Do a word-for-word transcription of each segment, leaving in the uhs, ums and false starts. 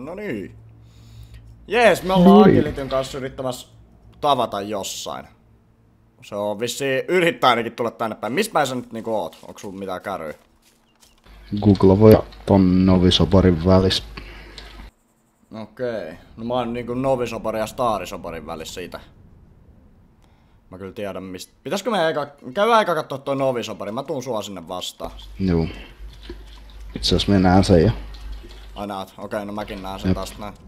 No niin. Jees, me ollaan Agilityn kanssa yrittämässä tavata jossain. Se on vissiin yrittää ainakin tulla tänne päin. Missä päin sä nyt niinku oot? Onko sulla mitään käryä? Google voi ton Novisoparin välissä. Okei. No mä oon niinku Novisoparin ja Starisoparin välissä siitä. Mä kyllä tiedän mistä. Pitäisikö me eka... Käydään eka kattoo toi Novisopari. Mä tuun sua sinne vastaan. Juu. Itse asiassa mä näen sen jo. Ai näet? Okei, no mäkin näen sen Jep. Tästä näin.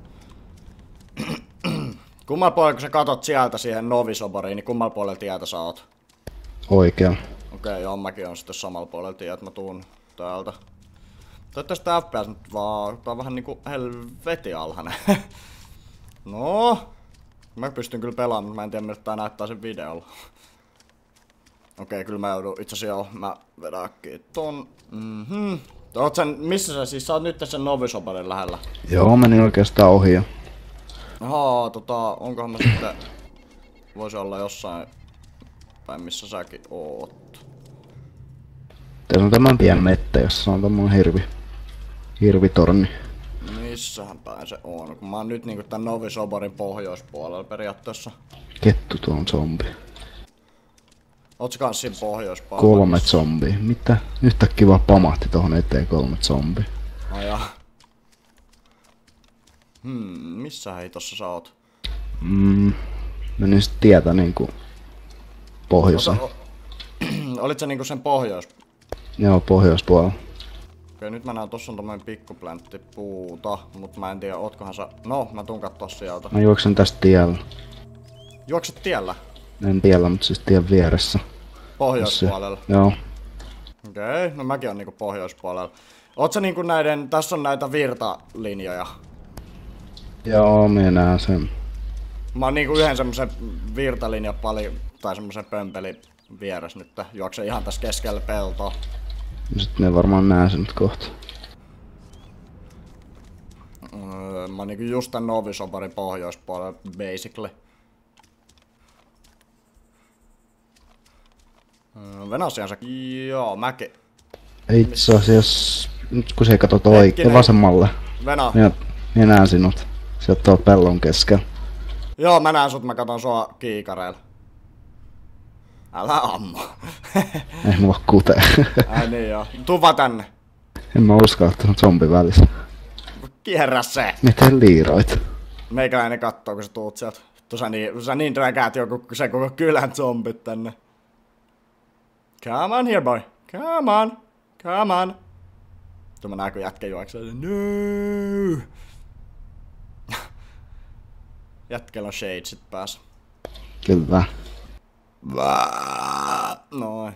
Kummalla puolella kun sä katot sieltä siihen Novisopariin, niin kummalla puolella tietä sä oot? Oikein. Okei, joo, mäkin on sitten samalla puolella tietä, että mä tuun täältä. Toivottavasti tää F P S nyt vaan, tää on vähän niinku helveti alhainen. No, mä pystyn kyllä pelaamaan, mutta mä en tiedä miltä tää näyttää sen videolla. Okei, kyllä mä joudun, itse asiassa joo, mä vedän äkkiä ton. Mhm. Oot sen, missä sä siis, sä oot nyt sen Novisoparin lähellä? Joo, menin oikeastaan ohi jo. Ahaa, tota, onkohan mä sitten... Voisi olla jossain päin, missä säkin oot. Tässä on tämän pien mettä, jossa on tommonen hirvi. Hirvitorni. Missähän päin se on? Kun mä oon nyt niinku tän Novisoparin pohjoispuolella periaatteessa. Kettu tuo on zombi. Oot sä kans siinä pohjoispuolella? Kolme zombia. Mitä? Yhtäkkiä vaan pamahti tohon eteen kolme zombia. Ai jaa. Hmm, missä hei tossa sä oot? Mm, menin sit tietä niinku pohjoiseen. O- Olit sä niinku sen pohjois? Joo, pohjoispuolella. Okei, nyt mä näen tossa on tommonen pikkupläntti puuta, mut mä en tiedä, ootkohan sä... No, mä tuun kattoo sieltä. Mä juoksen tästä tiellä. Juokset tiellä? En tiellä, mutta siis tien vieressä. Pohjoispuolella? Joo. Okei, no mäkin on niinku pohjoispuolella. Oot sä niinku näiden... Tässä on näitä virtalinjoja. Joo, minä näen sen. Mä oon niinku yhden semmosen virtalinja paljon, tai semmosen pömpeli vieressä nyt. Juoksen ihan tässä keskellä peltoa. Sitten ne varmaan näen sen nyt kohta. Öö, mä oon niinku just tän Novisoparin pohjoispuolella, basically. Öö, Venäsiänsä... Joo, mäkin. Itse asiassa, nyt kun sä katot oikein vasemmalle. Venä. Minä, minä näen sinut. Sieltä tuolla pellon keskellä. Joo, mä näen sut, mä katon sua kiikareilla. Älä ammu. Ei mulla kute. Ai niin joo. Tuu vaan tänne. En mä uskaltanut zombi välissä. Kierrä se. Miten liiroit? Meikäläinen kattoo, kun sä tuut sieltä. Vittu sä niin, sä niin dräkäät joku se koko kylän zombit tänne. Come on here boy. Come on. Come on. Tuu mä näen kun jätkä juoksee. No. Jätkellä on shadesit päässä. Kyllä. Noin.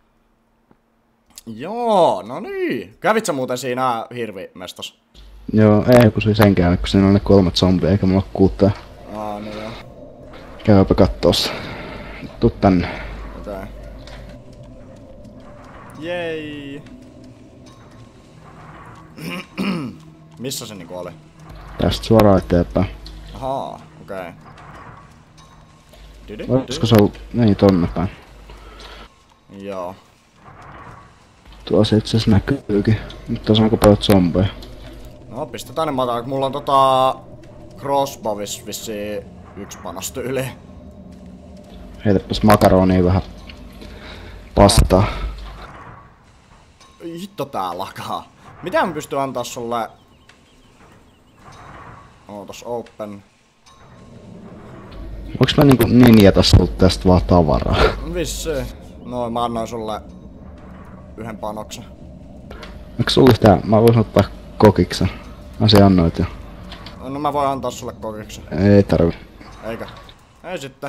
Joo, no niin. Kävit sä muuten siinä hirvimestas? Joo, ei kun se sen käynyt, kun siinä on ne kolmet zombia eikä mulla kuuttaa. Aa, niin joo. Käypä kattoossa. Tuu tänne. Okei. Okay. Jei. Missä se niinku oli? Tästä suoraan eteenpäin. Ahaa, okei. Okay. Olisiko se ollut niin tonne päin? Joo. Tuossa itse asiassa näkyykin. Nyt tässä on aika paljon zombeja. No pistetään ne mataan. Mulla on tota... Crossbovis vissiin yksi panos tyyli. Heitäpäs makaronia vähän pastaa. Hitto tää lakaa. Mitä mä pystyn antaa sulle? Ootas open. Voinks mä niinku ninjata sulta tästä vaan tavaraa? Vissiin. Noin, mä annoin sulle yhden panoksen. Eiks sulla yhtään? Mä voisin ottaa kokiksen. Mä se annoit jo. No mä voin antaa sulle kokiksen. Ei tarvi. Eikä? Ei sitten.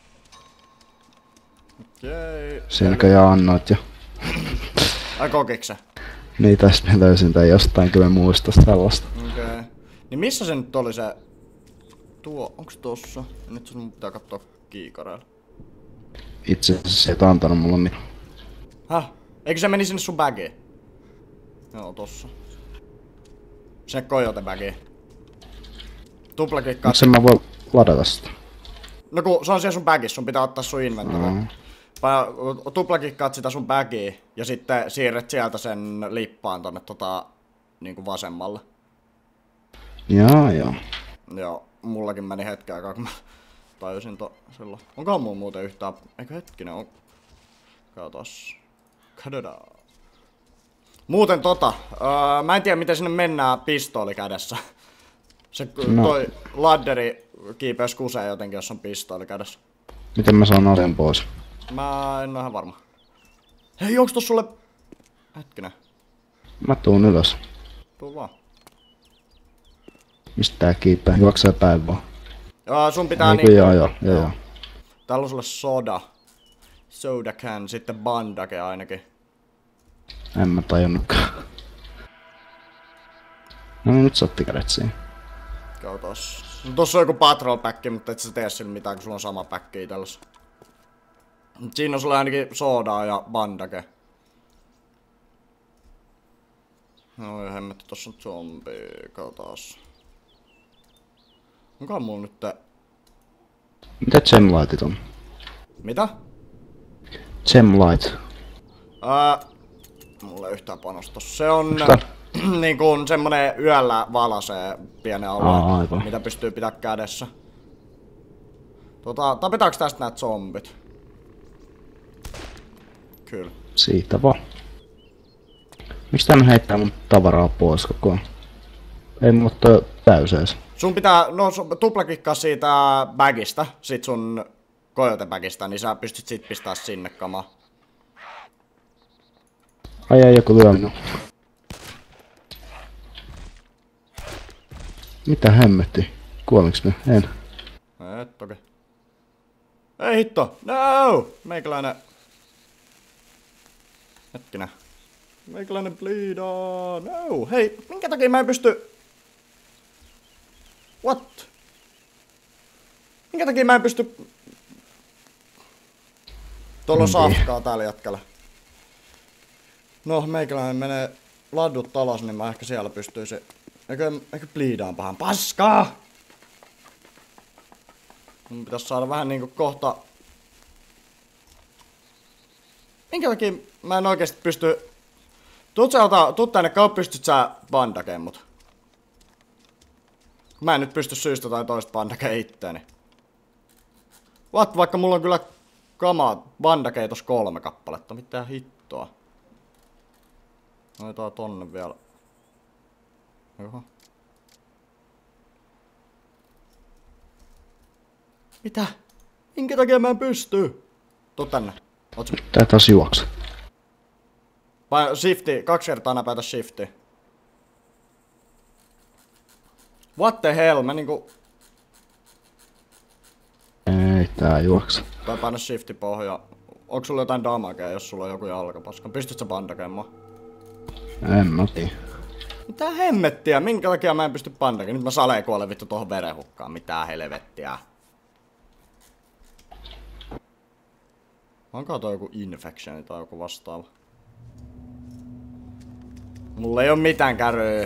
Okei. Siinäkö ja annoit jo. Ai kokiksen? Niin tästä mä löysin tän jostain, kyllä muistas tällaista. Okei. Okay. Niin missä se nyt oli se... Tuo, onks tossa? Nyt sun pitää katsoa kiikareilla. Itse asiassa et antanut mulle mitään. Häh? Eikö se meni sinne sun bagiin? Joo, tossa. Sinne coyote bagiin. Tuplaklikkaa. Miksi mä voi ladata sitä? No kun se on siellä sun bagissa, sun pitää ottaa sun inventory. Mm. Tuplaklikkaat sitä sun bagiin ja sitten siirret sieltä sen lippaan tonne tota niinku vasemmalle. Joo, joo. Joo, mullakin meni hetken aikaa, kun mä tajusin to silloin. Onkohan mulla muuten yhtään... Eikö hetkinen, on... Katos. Katsotaan. Muuten tota, öö, mä en tiedä miten sinne mennään pistooli kädessä. Se No. toi ladderi kiipeys kusee jotenkin, jos on pistooli kädessä. Miten mä saan aseen pois? Mä en oo ihan varma. Hei, onks tossa sulle... Hetkinen, Mä tuun ylös. tuu vaan. Mistä tää kiipää? Juoksee päin vaan. Joo, sun pitää Niinku niinku... joo, joo, joo, joo. Täällä on sulle soda. Soda can, sitten bandage ainakin. En mä tajunnutkaan. No niin, nyt sä otti kädet siihen. Katos. No tossa on joku patrol pack, mutta et sä tee sillä mitään, kun sulla on sama pack itelles. Mut siinä on sulle ainakin sodaa ja bandage. No hemmetti, tossa on zombi. Katos. Onkohan mulla nyt te... Mitä gemlightit on? Mitä? Gemlight. Ää... Mulla ei yhtään panosta. Se on... Mitä? niin kuin semmonen yöllä valasee pienen Aa, alueen, aivan. mitä pystyy pitää kädessä. Tota, tapetaanko tästä nää zombit? Kyllä. Siitä vaan. Miksi tän heittää mun tavaraa pois koko ajan? Ei mulla toi täysees. Sun pitää, no su- tuplakikkaa siitä bagista, sit sun coyote bagista, niin sä pystyt sit pistää sinne kamaa. Ai ai, joku lyö minua. Mitä hemmetti? Kuoliks ne? En. Et toki. Ei hitto! No! Meikäläinen... Hetkinen. Meikäläinen bleedaa! No! Hei, minkä takia mä en pysty... What? Minkä takia mä en pysty... Tuolla on safkaa täällä jätkällä. No, meikäläinen menee laddut alas, niin mä ehkä siellä pystyisin... Eikö, eikö bleedaan pahan paskaa? Mun pitäis saada vähän niinku kohta... Minkä takia mä en oikeesti pysty... Tuut sä ota, tuut tänne kauan, pystyt sä bandakeen mut. Mä en nyt pysty syystä tai toista bandakeen itteeni. What, vaikka mulla on kyllä kamaa bandakee tos kolme kappaletta, mitä hittoa. Otetaan tonne vielä. Oho. Mitä? Minkä takia mä en pysty? Tuu tänne. Oot sä... Tää taas juokse. Paina shifti, kaksi kertaa näpäytä shifti. What the hell? Mä niinku... Ei, tää juokse. Tai paina shifti pohja. Onko sulla jotain damagea, jos sulla on joku jalkapaska? Pystyt sä bandakemaan? En mä tiedä. Mitä hemmettiä? Minkä takia mä en pysty bandakemaan? Nyt mä saleen kuolen vittu tohon verenhukkaan. Mitä helvettiä? Onko toi joku infection tai joku vastaava? Mulla ei oo mitään kärryä.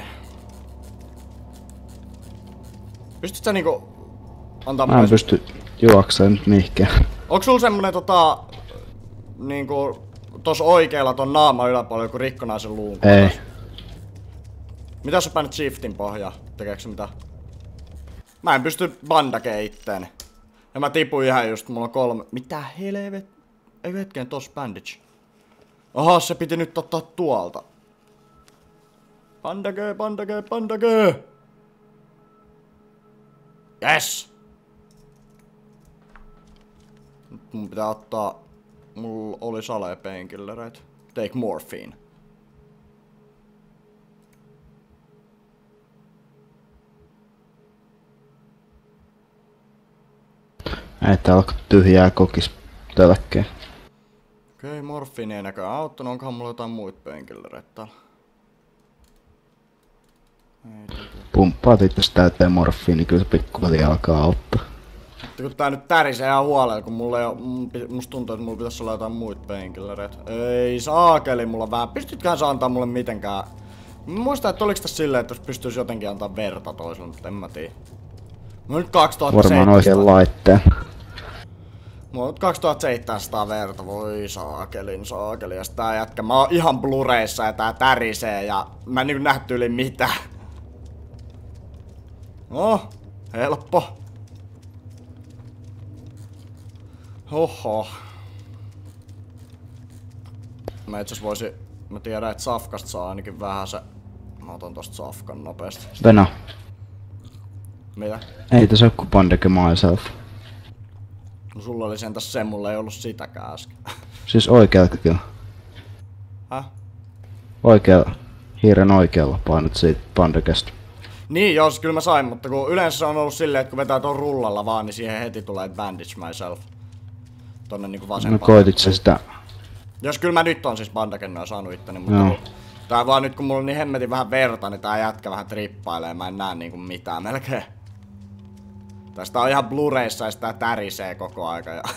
Pystyt sä niinku... Antaa Mä en pysty juokseen nyt mihinkään. Onko sulla semmonen tota... Niinku... Tos oikealla ton naama yläpuolella joku rikkonaisen luun? Ei. Mitä sä painat shiftin pohjaa? Tekeekö se mitä? Mä en pysty bandakeen itteeni. Ja mä tipuin ihan just, mulla on kolme... Mitä helvet? Ei hetken, tossa bandage. Aha, se piti nyt ottaa tuolta. Bandage, bandage, bandage! Yes! Nyt mun pitää ottaa... Mulla oli salee painkillereitä. Take morphine. Ei tää alkaa tyhjää kokis tölkkeen. Okei, okay, morfiini ei näköjään auttanut. Onkohan mulla jotain muita painkillereitä täällä? Ei, ei, ei. Pumppaat itse täyteen morfiini, niin kyllä se pikkuväliin alkaa auttaa. Mutta kun tää nyt tärisee ihan huolella, kun mulla ei oo, musta tuntuu, että mulla pitäisi olla jotain muita painkillereitä. Ei saakeli, mulla vähän. Pystytköhän sä antaa mulle mitenkään? Mä muistan, että oliks tässä silleen, että jos pystyisi jotenkin antaa verta toiselle, mutta en mä tiedä. Mulla on nyt kaksituhattaseitsemänsataa. Varmaan oikein laitteen. Mulla on nyt kaksituhattaseitsemänsataa verta, voi saakelin saakeli. Ja sit tää jätkä, mä oon ihan blureissa ja tää tärisee ja mä en niinku nähty yli mitään. No, helppo. Oho. Mä itse asiassa voisin... Mä tiedän, että safkasta saa ainakin vähän se... Mä otan tosta safkan nopeasti. Venä. Mitä? Ei tässä oo ku Bandeke myself. No sulla oli sentäs se, mulla ei ollut sitäkään äsken. Siis oikealta kyllä. Häh? Oikealla. Hiiren oikealla painot siitä Bandekesta. Niin joo, kyllä mä sain, mutta kun yleensä se on ollut silleen, että kun vetää ton rullalla vaan, niin siihen heti tulee bandage myself. Tonne niinku No vasempaan. koitit sä sitä. Jos kyllä mä nyt on siis bandakennoja saanut itteni, mutta Joo. kun, tää vaan nyt kun mulla on niin hemmetin vähän verta, niin tää jätkä vähän trippailee, mä en näe niinku mitään melkein. Tästä on ihan Blu-rayssa ja sitä tärisee koko aika ja...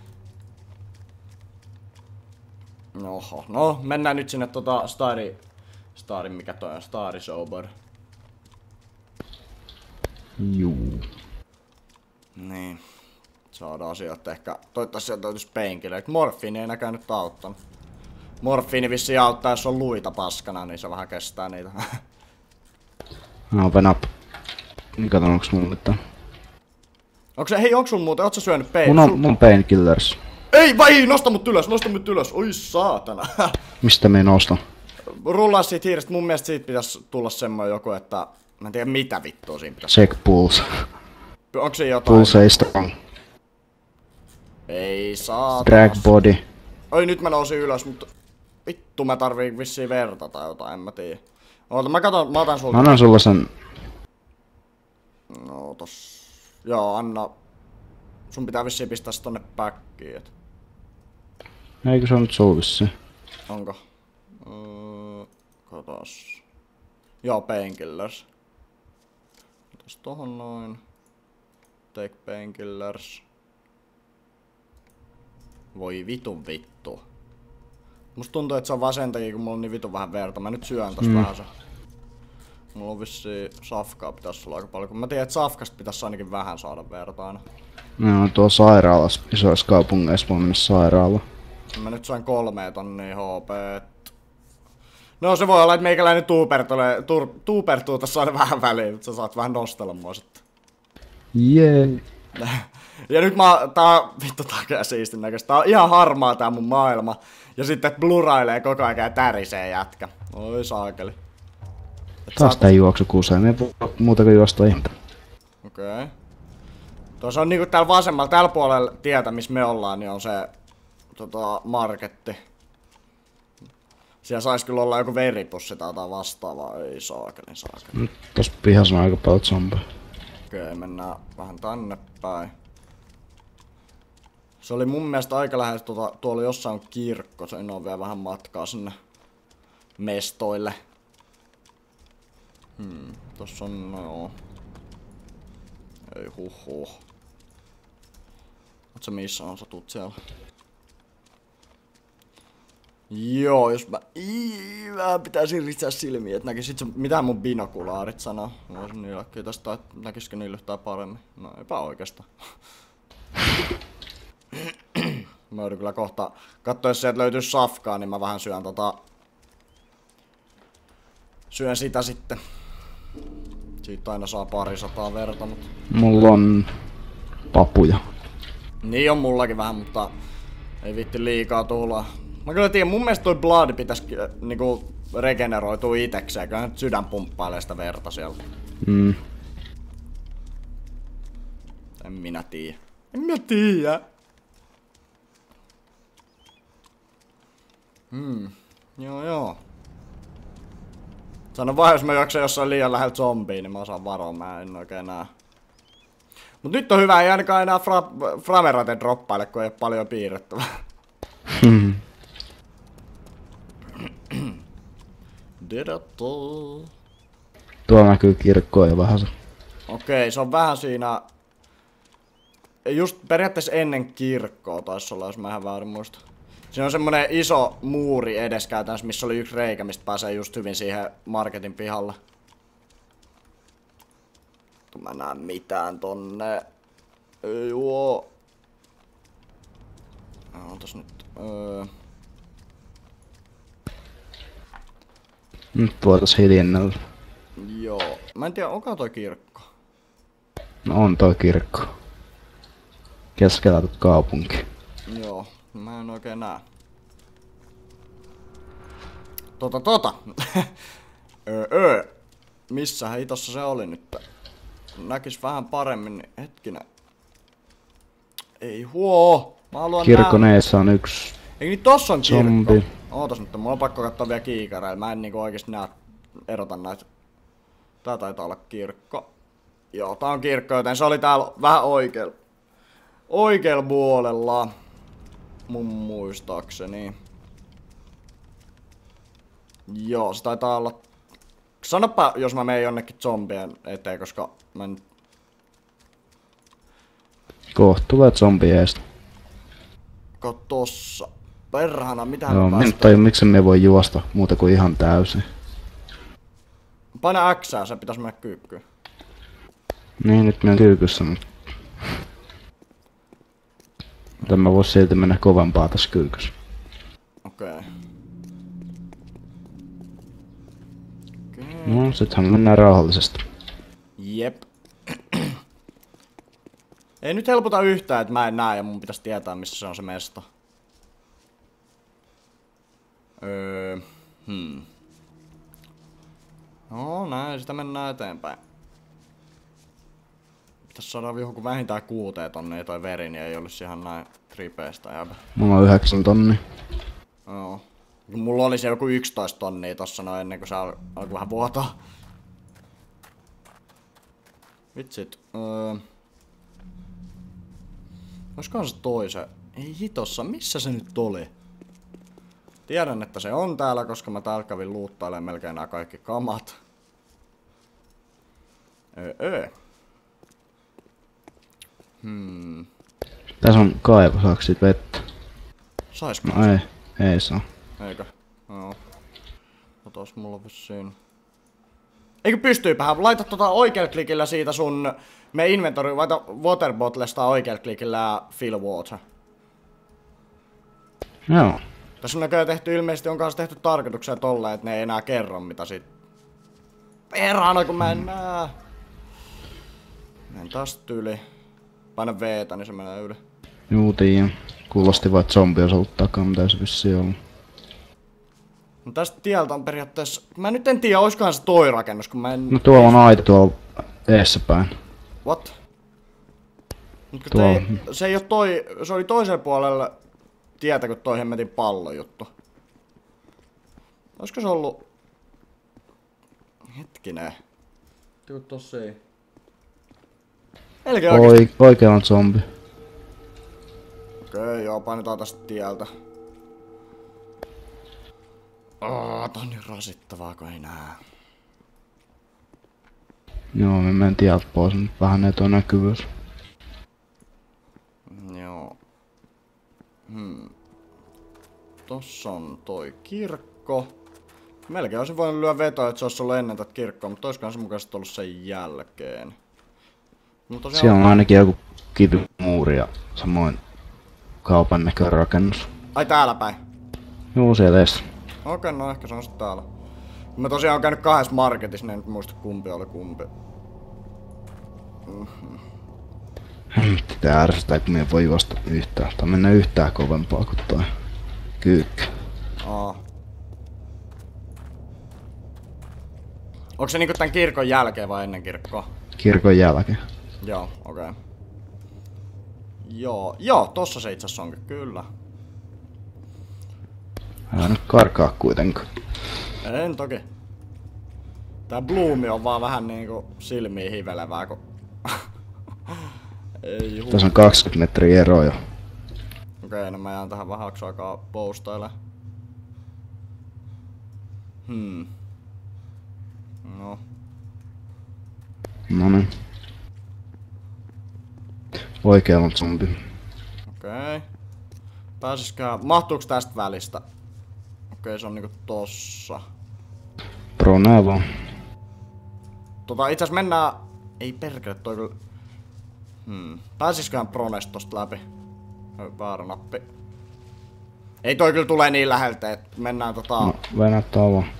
Oho, no mennään nyt sinne tota Stari... Stari, mikä toi on? Stari Sober. Juu. Niin. Saadaan sieltä ehkä... Toivottavasti sieltä löytyis painkillerit. Morfiini ei näkään nyt auttanut. Morfiini vissiin auttaa, jos on luita paskana, niin se vähän kestää niitä. No, open up. Niin katon onks mulle tää. Onko se, hei, onks sun muuten, oot sä syönyt pain? Mun on, mun painkillers. Ei, vai, nosta mut ylös, nosta mut ylös, oi saatana. Mistä me nostan? Rullaa siitä hiirestä, mun mielestä siitä pitäis tulla semmoinen joku, että... Mä en tiedä mitä vittua siinä pitäis. Check pulse. Onko siinä jotain? Pulse ei strong. Ei saatana. Drag body. Oi, nyt mä nousin ylös, mutta... Vittu, mä tarviin vissiin verta tai jotain, en mä tiedä. Oota, mä katon, mä otan sulta. Mä annan sulle sen. No, tos... Joo, anna... Sun pitää vissiin pistää se tonne päkkiin, et... Eikö se on nyt sul vissiin? Onko? Öö, katos. Joo, painkillers. Mitäs tohon noin? Take painkillers. Voi vitun vittu. Musta tuntuu, että se on vaan sen takia, kun mulla on niin vitun vähän verta. Mä nyt syön tosta mm. vähän se. Mulla on vissiin safkaa pitäis olla aika paljon. Kun mä tiedän, että safkasta pitäis ainakin vähän saada verta aina. No, tuo sairaalassa, isoissa kaupungeissa voi mennä sairaalaan. Mä nyt sain kolme tonnia H P. No se voi olla, että meikäläinen tuupertuu, tuur, tuupertuu tässä aina vähän väliin, mutta sä saat vähän nostella mua sitten. Jee. Ja nyt mä, tää on vittu takia siistin näköistä. Tää on ihan harmaa tää mun maailma. Ja sitten blurailee koko ajan ja tärisee jätkä. Oi saakeli. Et Taas saat... tää juoksu kusee, me ei voi muuta kuin juosta ihmettä. Okei. Okay. Tuossa on niinku täällä vasemmalla, tällä puolella tietä, missä me ollaan, niin on se tota, marketti. Siellä sais kyllä olla joku veripussi tai jotain vastaavaa. Ei saakeli, saakeli. Nyt tossa pihassa on aika paljon zombeja. Okei, okay, mennään vähän tänne päin. Se oli mun mielestä aika lähes, tuota, tuolla jossain on kirkko, se on vielä vähän matkaa sinne mestoille. Hmm, tossa on, no joo. Ei huhhuh. Oot sä missä on, sä tuut siellä? Joo, jos mä... Ii, vähän pitäisi ristää silmiä, että näkisit sä, mitä mun binokulaarit sanoo. Mä voisin niillä tästä, että näkisikö niillä yhtään paremmin. No eipä oikeastaan. Mä joudun kyllä kohta katsoa, jos sieltä löytyy safkaa, niin mä vähän syön tota... Syön sitä sitten. Siitä aina saa pari sataa verta, mutta... Mulla on papuja. Niin on mullakin vähän, mutta ei vitti liikaa tuhlaa. Mä kyllä tiedän, mun mielestä toi blood pitäis niinku regeneroitua itekseen, kyllä nyt sydän pumppailee sitä verta siellä. Mm. En minä tiedä. En minä tiedä. Hmm. Joo joo. Sano vaan, jos mä juoksen jossain liian lähellä zombiin, niin mä osaan varoa, mä en oikein näe. Mut nyt on hyvä, ei ainakaan enää fra framerate droppaile, kun ei ole paljon piirrettävää. Hmm. Tuolla näkyy kirkkoa ja vähän se. Okei, se on vähän siinä... Just periaatteessa ennen kirkkoa taisi olla, jos mä ihan väärin muista. Siinä on semmonen iso muuri edeskäytännössä, missä oli yksi reikä, mistä pääsee just hyvin siihen marketin pihalle. Kun mä näen mitään tonne. Ei oo. Ootas nyt. Öö. Nyt voitais hiljennellä. Joo. Mä en tiedä, onko toi kirkko? No on toi kirkko. Keskellä tuot kaupunki. Joo, mä en oikein näe. Tota tota. öö, öö. Missä hitossa se oli nyt? Näkis vähän paremmin, niin hetkinen. Ei huo! Mä haluan Kirkon nähdä. eessä on yksi Eikö niin tossa on kirkko? zombi. Ootas nyt, mulla on pakko katsoa vielä kiikareilla. Mä en niinku oikeesti näe, erota näitä. Tää taitaa olla kirkko. Joo, tää on kirkko, joten se oli täällä vähän oikealla. Oikealla puolella. Mun muistaakseni. Joo, se taitaa olla... Sanoppa, jos mä menen jonnekin zombien eteen, koska mä en... Kohta tulee zombi eestä. Ko tossa. Perhana, mitä Joo, mä mä en tajua miksi me voi juosta muuta kuin ihan täysin. Paina Xää, se pitäis mennä kyykkyyn. Niin, nyt mä oon kyykyssä, mutta... Mutta mä vois silti mennä kovempaa tässä kyykyssä. Okei. Okay. Okay. No, sittenhän mennään rauhallisesti. Jep. Ei nyt helpota yhtään, että mä en näe ja mun pitäisi tietää, missä se on se mesta. Öö, hmm. No näin, sitä mennään eteenpäin. Pitäis saada joku vähintään kuuteen tonne toi veri, niin ei olisi ihan näin tripeistä jäbä. Mulla on yhdeksän tonni. Joo. Mulla oli se joku yksitoista tonnia tossa noin ennen kuin se al alkoi vähän vuotaa. Vitsit. Öö... Olisikohan se toise? Ei hitossa, missä se nyt oli? Tiedän, että se on täällä, koska mä täällä kävin luuttailemaan melkein nämä kaikki kamat. Öö, öö. Hmm. Tässä on kaivo, saaks sit vettä? Saisko? No ei, ei saa. Eikö? Joo. Otas mulla vissiin. Eikö pystyypähän? Laita tota oikealla klikillä siitä sun... Me inventori, laita water bottlesta oikealla klikillä fill water. Joo. Tässä on näköjään tehty, ilmeisesti on kanssa tehty tarkoitukseen tolleen, että ne ei enää kerro mitä sit... Perhana kun mä en nää. Menen tästä yli. Paina V:tä, niin se menee yli. Juu, tiiä. Kuulosti vaan, että zombi olisi ollut takaa, mitä se vissiin ollut. No tästä tieltä on periaatteessa... Mä nyt en tiedä, oiskohan se toi rakennus, kun mä en... No tuolla on aita tuolla eessä päin. What? Mut kun Tuo... te, se ei oo toi... Se oli toisella puolella tietä, kun toi hemmetin pallojuttu. Oisko se ollut... Hetkinen. Tiedä tossa ei... Melkein oikeesti... Oi, oikealla on zombi. Okei, okay, joo, painetaan tästä tieltä. Oh, tää on niin rasittavaa, kun ei näe. Joo, me menen tieltä pois, mutta vähän ei tuo näkyvyys. Joo. Hmm. Tossa on toi kirkko. Melkein olisin voinut lyödä vetoa, että se olisi ollut ennen tätä kirkkoa, mutta olisikohan se mukaisesti ollut sen jälkeen. Mutta tosiaan... Siellä on ainakin joku kivimuuri ja samoin kaupan näköinen rakennus. Ai täällä päin? Joo, siellä eessä. Okei, okay, no ehkä se on sitten täällä. Mä tosiaan oon käynyt kahdessa marketissa, niin en nyt muista kumpi oli kumpi. Mm-hmm. Tää ärsyttää, kun me ei voi juosta yhtään. Tai mennä yhtään kovempaa kuin toi kyykkä. Aa. Onko se niinku tän kirkon jälkeen vai ennen kirkkoa? Kirkon jälkeen. Joo, okei. Okay. Joo, joo, tossa se itse onkin, kyllä. Älä nyt karkaa kuitenkaan. En toki. Tää Bloomi on vaan vähän niinku silmiin hivelevää, kun... Ei huu. Tässä on kaksikymmentä metriä eroa jo. Okei, okay, no mä jään tähän vähäksi aikaa postaille. Hmm. No. Noniin. Oikealla on zombi. Okei. Okay. Pääsiskään... Mahtuuks tästä välistä? Okei, okay, se on niinku tossa. Pro Navo. Tota, itse asiassa mennään... Ei perkele, toi kyllä... Hmm. Pääsisköhän Pronesta tosta läpi? Väärä nappi. Ei toi kyllä tule niin läheltä, että mennään tota... No, venättää vaan.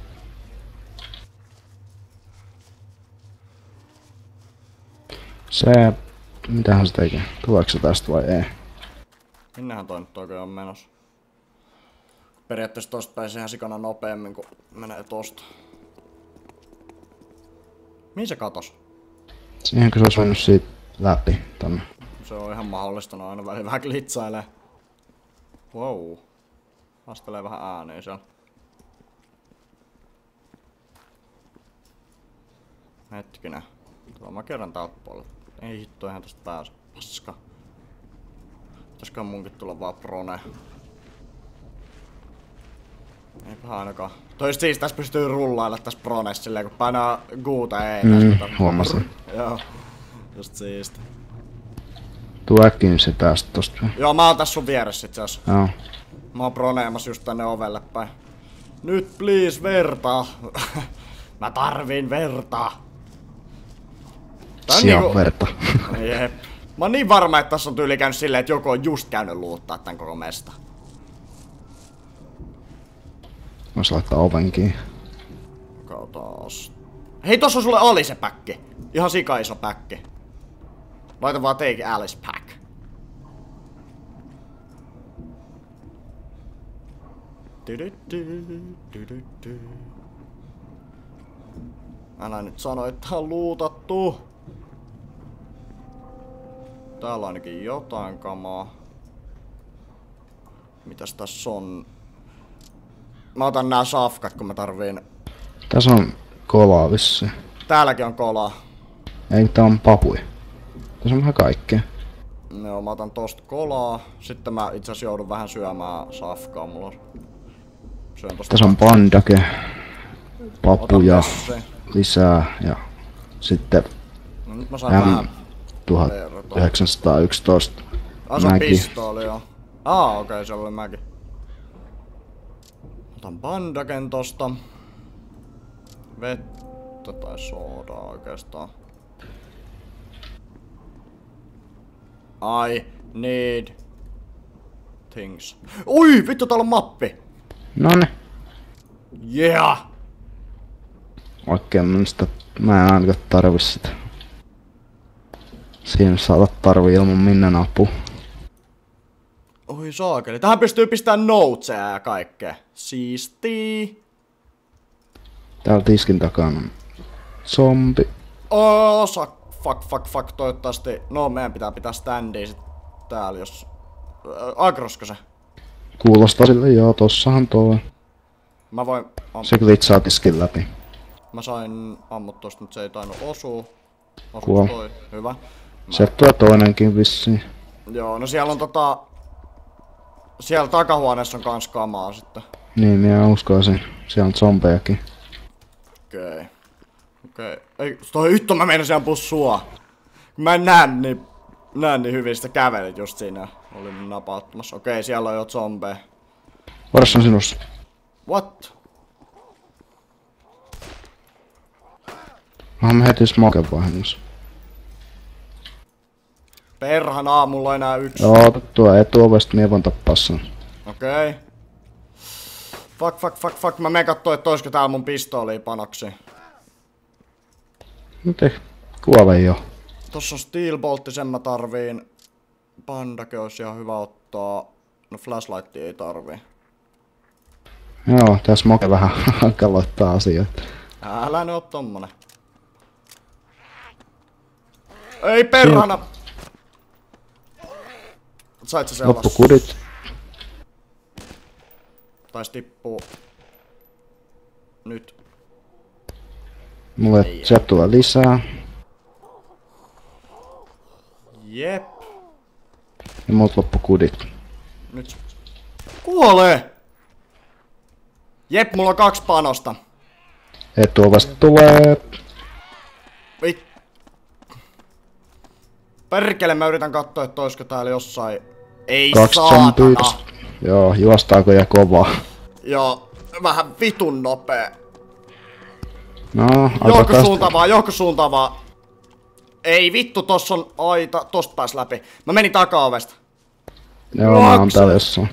Se... Mitähän se tekee? Tuleeko se tästä vai ei? Minnehän toi nyt oikein on menossa? Periaatteessa tosta pääsee ihan sikana nopeammin, kun menee tosta. Mihin se katos? Siihenkö se olisi mennyt siitä läpi tonne? Se on ihan mahdollista, no aina välillä vähän glitsailee. Wow. Astelee vähän ääneen siellä. Hetkinen. Tuolla mä kerran täältä puolella. Ei hitto, eihän tästä pääse. Paska. Pitäisikö munkin tulla vaan prone. Eipä ainakaan. Toista siis tässä pystyy rullailla tässä pronessa silleen, kun painaa guuta ei. Mm, huomasin. Joo. Just siisti. Tuu äkkiä, niin se päästä tosta. Joo, mä oon tässä sun vieressä itse asiassa. Joo. Mä oon proneemas just tänne ovelle päin. Nyt please verta. Mä tarviin verta. Sian niinku... verta. Jep. Mä oon niin varma, että tässä on tyyli käynyt silleen, että joku on just käynyt luuttaa tän koko mesta. Vois laittaa ovenkin. Katsotaan. Hei, tossa sulle oli se päkki. Ihan sika iso päkki. Laita vaan take Alice pack. Älä nyt sano, että on luutattu. Täällä on ainakin jotain kamaa. Mitäs tässä on? Mä otan nää safkat, kun mä tarviin. Tässä on kolaa vissiin. Täälläkin on kolaa. Ei, tää on papui. Tässä on vähän kaikkea. Joo, mä otan tosta kolaa. Sitten mä itse asiassa joudun vähän syömään safkaa. Mulla syön tosta. Tässä on bandake. Papuja. Lisää ja sitten no, nyt mä sain vähän tuhatyhdeksänsataayksitoista. Ah, se on pistooli, joo. Aa, okei, okay, se oli mäkin. Otan bandaken tosta. Vettä tai soodaa oikeastaan. I need things. Ui, vittu, täällä on mappi! Nonne. Yeah! Oikein minusta mä en ainakaan tarvi sitä. Siinä saatat tarvii ilman minne apu. Oi saakeli, tähän pystyy pistämään noteseja ja kaikkea. Siistii. Täällä tiskin takana on zombi. Oh, fuck, fuck, fuck, fuck, toivottavasti. No, meidän pitää pitää standia sit täällä, jos... Äh, agrosko se? Kuulostaa sille, joo, tossahan tuo. Mä voin... Am... Se glitsaa tiskin läpi. Mä sain ammut tosta, mutta se ei tainnut osua. Cool. Toi. Hyvä. Mä... Sieltä tulee toinenkin vissiin. Joo, no siellä on tota... Siellä takahuoneessa on kans kamaa sitten. Niin, minä uskoisin. Siellä on zombejakin. Okei. Okay. Okei. Okay. Ei, toi yhtö mä meinasin ampua sua. Mä en näe niin... Näen niin hyvin, sitä kävelit just siinä. Olin napauttamassa. Okei, okay, siellä on jo zombeja. Varassa on sinussa. What? Mä oon heti smoken vahingossa. Perhan aamulla enää yksi. Joo, tuo etuovesta mie voin tappaa sen. Okei. Okay. Fuck, fuck, fuck, fuck. Mä menen kattoo, että oisko täällä mun pistooliin panoksi. Nyt ei kuole jo. Tossa on steel boltti, sen mä tarviin. Bandake olisi ihan hyvä ottaa. No flashlightia ei tarvii. Joo, tää smoke vähän hankaloittaa asioita. Älä nyt oo tommonen. Ei perhana! Sait sä se alas? Loppukudit. Tais tippuu. Nyt. Mulle sieltä tulee lisää. Jep. Ja muut loppukudit. Nyt. Kuolee! Jep, mulla on kaksi panosta. Etuovesta tulee. Vit... Perkele, mä yritän katsoa, että oisko täällä jossain... Ei Kaksi saatana! Joo, juostaako ja kovaa. Joo, vähän vitun nopee. No, Johonko suuntaavaa, johonko suuntaavaa. Ei vittu, tossa on aita, tosta pääs läpi. Mä menin takaovesta. Joo, mä oon täällä jossain.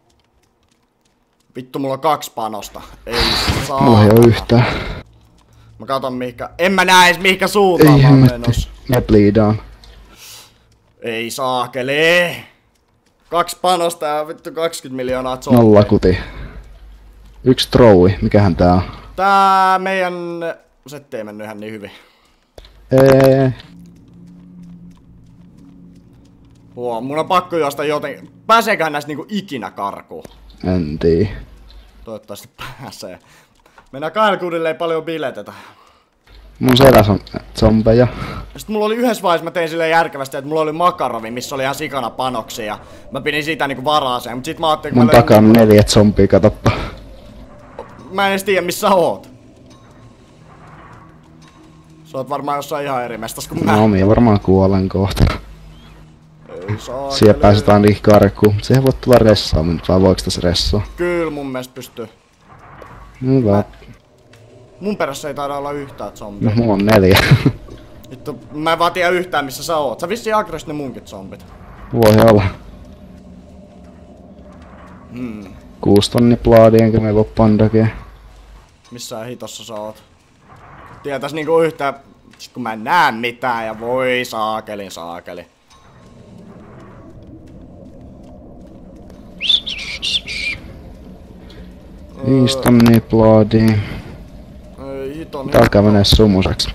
Vittu, mulla on kaksi panosta. Ei saatana. Mulla ei oo yhtään. Mä katon mihinkä, en mä näe ees mihinkä suuntaan mä oon menossa. Me bleedaan. Ei saakeli! Kaksi panosta ja vittu kaksikymmentä miljoonaa zombia. Nolla kuti. Yksi troui. Mikähän tää on? Tää meidän setti ei mennyt ihan niin hyvin. Eee. Huom, mun on pakko juosta joten. Pääseeköhän näistä niinku ikinä karkuun? En tiedä. Toivottavasti pääsee. Mennään kahdella ei paljon biletetä. Mun selässä on zombeja. Sitten mulla oli yhdessä vaiheessa, mä tein silleen järkevästi, että mulla oli makarovi, missä oli ihan sikana panoksia. Ja mä pidin siitä niinku varaaseen, mut sit mä ajattelin, kun Mun mä löin... takaa on neljä zombia, katoppa. Mä en edes tiedä missä oot. Sä oot varmaan jossain ihan eri mestas kuin mä. No minä varmaan kuolen kohta. Ei saa. Siellä pääsetään niihin karkuun. Siihen voi tulla ressaamaan, vai voiko tässä ressaa? Kyllä mun mielestä pystyy. Hyvä. Mä... Mun perässä ei taida olla yhtään zombia. No mulla on neljä. Vittu, mä en vaan tiedä yhtään missä sä oot. Sä vissiin aggressit ne munkin zombit. Voi olla. Hmm. Kuusi tonni plaadia, enkä meillä oo pandakia. Missä hitossa sä oot? Tietäis niinku yhtään, sit kun mä en näe mitään ja voi saakelin saakeli. Viisi tonnia plaadia. Ei hiton Tää alkaa menee sumuseksi.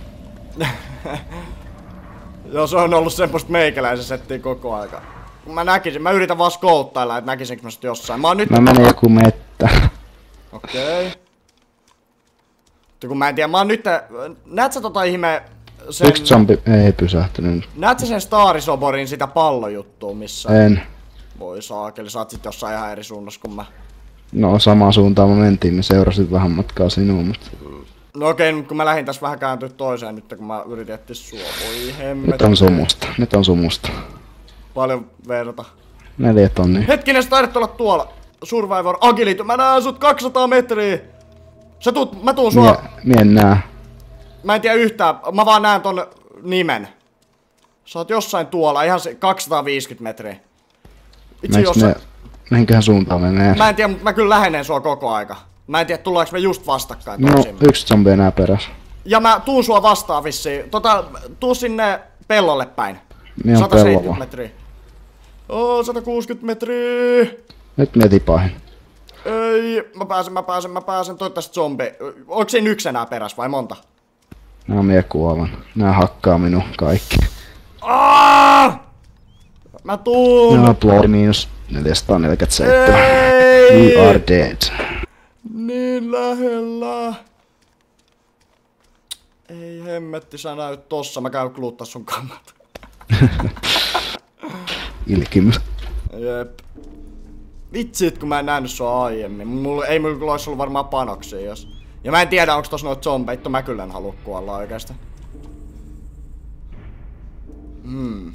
Joo, se on ollut semmoista meikäläisen settiä koko aika. Mä näkisin, mä yritän vaan skouttailla, että näkisinkö mä sit jossain. Mä oon nyt... Mä menen joku mettä. Okei. Okay. Kun mä en tiedä, mä oon nyt... Näet sä tota ihme... Sen... Yksi zombi ei pysähtynyt. Näet sä sen Starisoborin sitä pallojuttua missä? En. Voi saakeli, sä oot sit jossain ihan eri suunnassa kuin mä. No samaan suuntaan mä mentiin, mä seurasin vähän matkaa sinua, mutta... No okei, okay, kun mä lähdin tässä vähän kääntyä toiseen nyt, kun mä yritin etsiä sua. Voi hemmet. Nyt on sumusta, nyt on sumusta. Paljon verta. Neljä tonnia. Hetkinen, sä taidat olla tuolla. Survivor Agility, mä näen sut kaksisataa metriä. Sä tuut, mä tuun sua. Mie, mie en näe. Mä en tiedä yhtään, mä vaan näen ton nimen. Sä oot jossain tuolla, ihan se kaksisataaviisikymmentä metriä. Itse jossain... Me, mihinköhän suuntaan menee? Mä en tiedä, mutta mä kyllä lähenen sua koko aika. Mä en tiedä, tullaanko me just vastakkain. No, yksi zombi enää perässä. Ja mä tuun sua vastaan vissiin. Tota, tuu sinne pellolle päin. Mie on sata seitsemänkymmentä pellolla. metriä. Oo, sata kuusikymmentä metriä. Nyt me tipahin. Ei, mä pääsen, mä pääsen, mä pääsen. Toivottavasti zombi. Onko siinä yksi enää perässä vai monta? Nää mie kuolen. Nää hakkaa minun kaikki. Aaaa! Mä tuun! Nää on plori miinus neljäsataaneljäkymmentäseitsemän. Ei! You are dead. Niin lähellä. Ei hemmetti, sä näyt tossa. Mä käyn kluuttaa sun kammat. Ilkimys. Jep. Vitsit, kun mä en nähnyt sua aiemmin. Mulla, ei mulla olisi ollut varmaan panoksia, jos... Ja mä en tiedä, onks tossa noita zombeita. Mä kyllä en halua kuolla oikeesti. Hmm.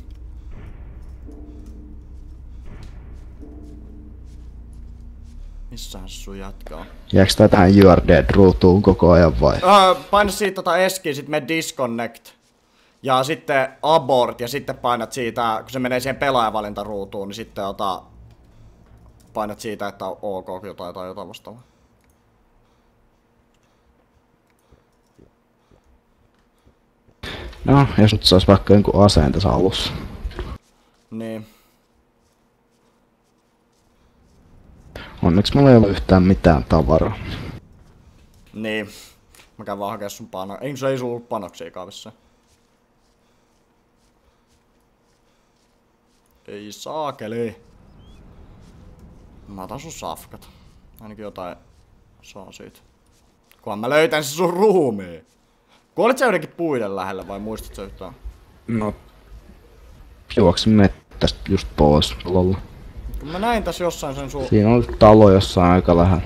Missähän se sun jatkaa? Jääks tää tähän You are dead ruutuun koko ajan vai? Öö, paina siitä tota eskiä, sit me disconnect. Ja sitten abort, ja sitten painat siitä, kun se menee siihen pelaajavalintaruutuun, niin sitten ota... Painat siitä, että on ok jotain tai jotain vastaavaa. No, jos nyt sais vaikka jonkun aseen tässä alussa. Niin. Onneksi mulla ei ole yhtään mitään tavaraa. Niin. Mä käyn vaan hakea sun pano. Eikö se ei sulla ollut panoksia kaavissa? Ei saakeli. Mä otan sun safkat. Ainakin jotain saa siitä. Kunhan mä löytän se sun ruumiin. Kuolit sä jotenkin puiden lähellä vai muistat sä yhtään? No. Juoksin mettästä just pois, lolla. Kun mä näin tässä jossain sen sun... Siinä on talo jossain aika lähellä.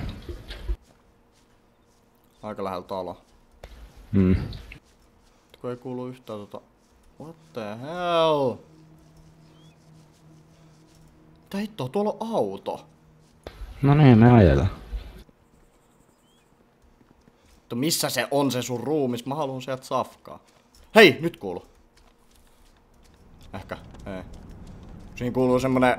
Aika lähellä talo. Hmm. Kun ei kuulu yhtään tota... What the hell? Mitä hittoa? Tuolla on auto. No niin, me ajellaan. Mutta missä se on se sun ruumis? Mä haluun sieltä safkaa. Hei, nyt kuuluu. Ehkä, ei. Siinä kuuluu semmonen...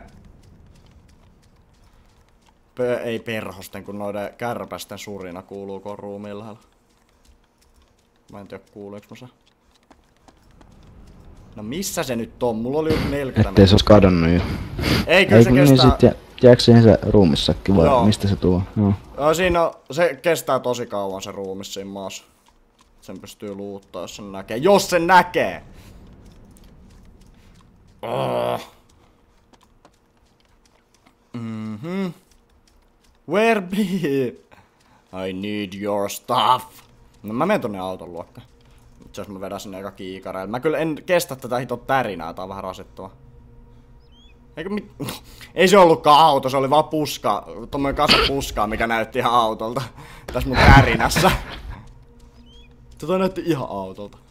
P- ei perhosten, kun noiden kärpästen surina kuuluu, kun on ruumiin lähellä. Mä en tiedä, kuuluuks mä se. No missä se nyt on? Mulla oli neljäkymmentä. Ettei se ois kadonnut jo. Ei, kyllä Ei, se kun kestää... Niin sit jä, jääkö siihen se ruumissakki vai Joo. mistä se tuo? Joo. Joo, siinä on, se kestää tosi kauan se ruumis siinä maassa. Sen pystyy luuttaa, jos sen näkee. Jos sen näkee! Oh. Mhm. Where be? I need your stuff. No mä menen tonne auton luokka. Itse asiassa mä vedän sinne eka kiikareille. Mä kyllä en kestä tätä hiton tärinää, tää on vähän rasittava. Eikö mit... Ei se ollutkaan auto, se oli vaan puska. Tommoinen kasa puskaa, mikä näytti ihan autolta. Tässä mun tärinässä. Tätä näytti ihan autolta.